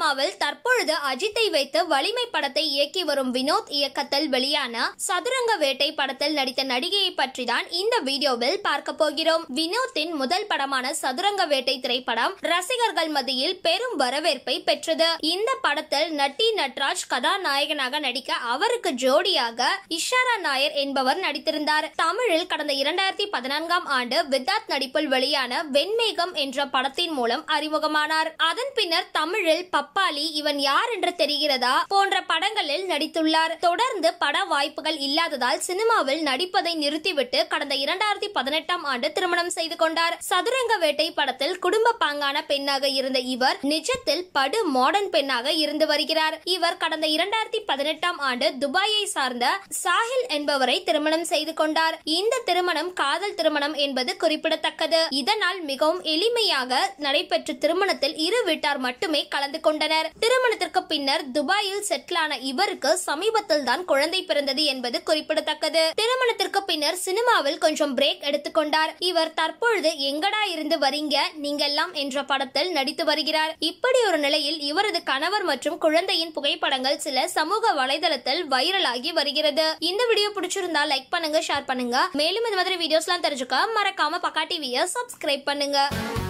சினிமாவில் தற்பொழுது அஜித்தை வைத்து வலிமை படத்தை இயக்கி வரும் வினோத் இயக்கத்தில் வெளியான சதுரங்க வேட்டை படத்தில் நடித்த நடிகையை பற்றி தான் இந்த வீடியோவில் பார்க்க போகிறோம். வினோத்தின் முதல் படமான சதுரங்க வேட்டை திரைப்படம் ரசிகர்கள் மத்தியில் பெரும் வரவேற்பை பெற்றது. இந்த படத்தில் நட்டி நட்ராஜ் கதாநாயகனாக நடிக்க அவருக்கு ஜோடியாக இஷாரா நாயர் என்பவர் நடித்திருந்தார். தமிழில் கடந்த 2014ஆம் ஆண்டு வித்தாத் நடிப்பில் வெளியான வெண்மேகம் என்ற படத்தின் மூலம் அறிமுகமானார். அதன் பின்னர் தமிழில் பப்பாளி, இவன் யார் என்று தெரிகிறதா போன்ற படங்களில் நடித்துள்ளார். தொடர்ந்து பட வாய்ப்புகள் இல்லாததால் சினிமாவில் நடிப்பதை நிறுத்திவிட்டு கடந்த 2018ஆம் ஆண்டு திருமணம் செய்து கொண்டார். சதுரங்க வேட்டை படத்தில் குடும்ப பாங்கான பெண்ணாக இருந்த இவர் நிஜத்தில் படு மாடர்ன் பெண்ணாக இருந்து வருகிறார். இவர் கடந்த 2018ஆம் ஆண்டு துபாயை சார்ந்த சாஹில் என்பவரை திருமணம் செய்து கொண்டார். இந்த திருமணம் காதல் திருமணம் என்பது குறிப்பிடத்தக்கது. இதனால் மிகவும் எளிமையாக நடைபெற்ற திருமணத்தில் இரு வீட்டார் மட்டுமே கலந்து கொண்டனர். திருமணத்திற்கு பின்னர் துபாயில் செட்டில் ஆன இவருக்கு சமீபத்தில் தான் குழந்தை பிறந்தது என்பது குறிப்பிடத்தக்கது. திருமணத்திற்கு பின்னர் சினிமாவில் கொஞ்சம் பிரேக் எடுத்துக்கொண்டார். இவர் தற்பொழுது எங்கடா இருந்து வரீங்க நீங்கெல்லாம் என்ற படத்தில் நடித்து வருகிறார். இப்படி ஒரு நிலையில் இவரது கணவர் மற்றும் குழந்தையின் புகைப்படங்கள் சில சமூக வலைதளத்தில் வைரலாகி வருகிறது. இந்த வீடியோ பிடிச்சிருந்தா லைக் பண்ணுங்க, ஷேர் பண்ணுங்க. மேலும் இந்த மாதிரி வீடியோஸ்லாம் தெரிஞ்சுக்க மறக்காம பக்கா டிவியை சப்ஸ்கிரைப் பண்ணுங்க.